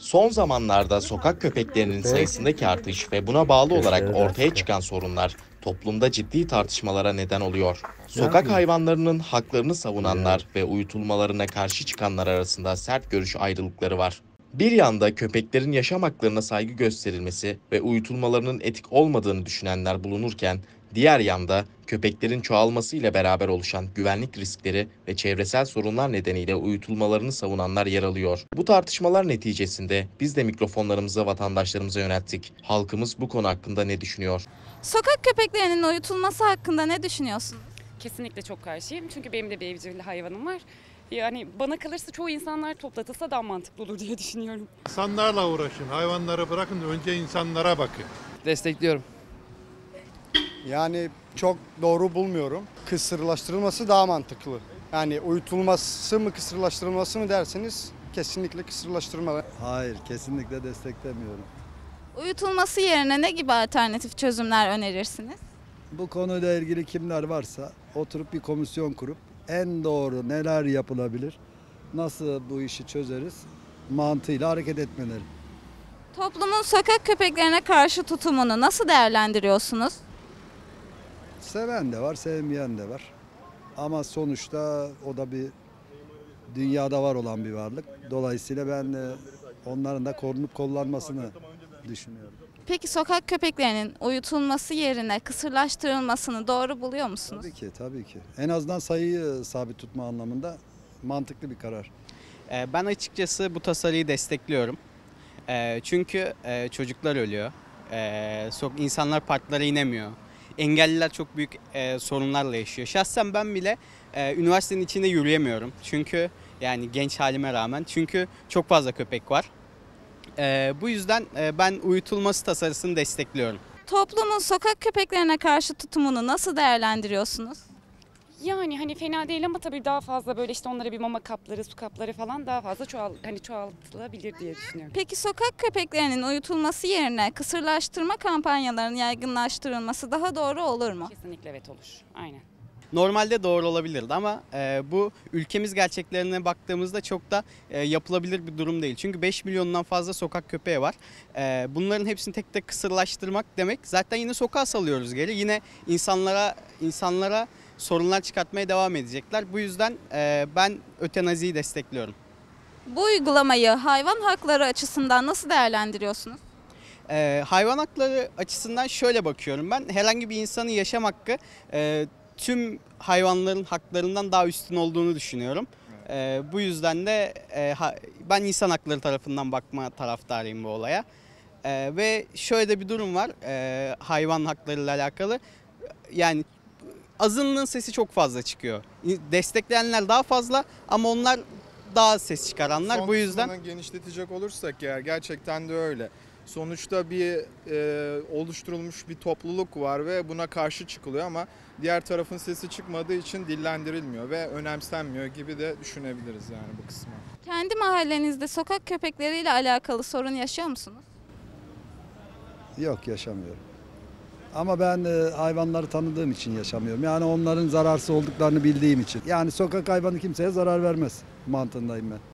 Son zamanlarda sokak köpeklerinin sayısındaki artış ve buna bağlı olarak ortaya çıkan sorunlar toplumda ciddi tartışmalara neden oluyor. Sokak hayvanlarının haklarını savunanlar ve uyutulmalarına karşı çıkanlar arasında sert görüş ayrılıkları var. Bir yanda köpeklerin yaşam haklarına saygı gösterilmesi ve uyutulmalarının etik olmadığını düşünenler bulunurken, diğer yanda köpeklerin çoğalmasıyla beraber oluşan güvenlik riskleri ve çevresel sorunlar nedeniyle uyutulmalarını savunanlar yer alıyor. Bu tartışmalar neticesinde biz de mikrofonlarımızı vatandaşlarımıza yönelttik. Halkımız bu konu hakkında ne düşünüyor? Sokak köpeklerinin uyutulması hakkında ne düşünüyorsunuz? Kesinlikle çok karşıyım. Çünkü benim de bir evcil hayvanım var. Yani bana kalırsa çoğu insanlar toplatılsa daha mantıklı olur diye düşünüyorum. İnsanlarla uğraşın, hayvanları bırakın da önce insanlara bakın. Destekliyorum. Yani çok doğru bulmuyorum. Kısırlaştırılması daha mantıklı. Yani uyutulması mı kısırlaştırılması mı derseniz kesinlikle kısırlaştırmalı. Hayır, kesinlikle desteklemiyorum. Uyutulması yerine ne gibi alternatif çözümler önerirsiniz? Bu konuyla ilgili kimler varsa oturup bir komisyon kurup en doğru neler yapılabilir, nasıl bu işi çözeriz mantığıyla hareket etmeleri. Toplumun sokak köpeklerine karşı tutumunu nasıl değerlendiriyorsunuz? Seven de var, sevmeyen de var. Ama sonuçta o da bir dünyada var olan bir varlık. Dolayısıyla ben onların da korunup kollanmasını düşünüyorum. Peki sokak köpeklerinin uyutulması yerine kısırlaştırılmasını doğru buluyor musunuz? Tabii ki, tabii ki. En azından sayıyı sabit tutma anlamında mantıklı bir karar. Ben açıkçası bu tasarıyı destekliyorum. Çünkü çocuklar ölüyor. İnsanlar parklara inemiyor. Engelliler çok büyük sorunlarla yaşıyor. Şahsen ben bile üniversitenin içinde yürüyemiyorum. Çünkü yani genç halime rağmen. Çünkü çok fazla köpek var. Bu yüzden ben uyutulması tasarısını destekliyorum. Toplumun sokak köpeklerine karşı tutumunu nasıl değerlendiriyorsunuz? Yani hani fena değil ama tabii daha fazla böyle işte onlara bir mama kapları, su kapları falan daha fazla çoğaltılabilir diye düşünüyorum. Peki sokak köpeklerinin uyutulması yerine kısırlaştırma kampanyalarının yaygınlaştırılması daha doğru olur mu? Kesinlikle evet olur. Aynen. Normalde doğru olabilirdi ama bu ülkemiz gerçeklerine baktığımızda çok da yapılabilir bir durum değil. Çünkü 5 milyondan fazla sokak köpeği var. Bunların hepsini tek tek kısırlaştırmak demek zaten yine sokağa salıyoruz geri. Yine insanlara sorunlar çıkartmaya devam edecekler. Bu yüzden ben ötenaziyi destekliyorum. Bu uygulamayı hayvan hakları açısından nasıl değerlendiriyorsunuz? Hayvan hakları açısından şöyle bakıyorum ben. Herhangi bir insanın yaşam hakkı tüm hayvanların haklarından daha üstün olduğunu düşünüyorum. Bu yüzden de ben insan hakları tarafından bakma taraftarıyım bu olaya. Ve şöyle de bir durum var hayvan haklarıyla alakalı. Yani azınlığın sesi çok fazla çıkıyor. Destekleyenler daha fazla ama onlar daha az ses çıkaranlar. Son Bu yüzden kısmını genişletecek olursak eğer gerçekten de öyle. Sonuçta bir oluşturulmuş bir topluluk var ve buna karşı çıkılıyor ama diğer tarafın sesi çıkmadığı için dillendirilmiyor ve önemsenmiyor gibi de düşünebiliriz yani bu kısmı. Kendi mahallenizde sokak köpekleriyle alakalı sorun yaşıyor musunuz? Yok, yaşamıyorum. Ama ben hayvanları tanıdığım için yaşamıyorum. Yani onların zararsız olduklarını bildiğim için. Yani sokak hayvanı kimseye zarar vermez mantığındayım ben.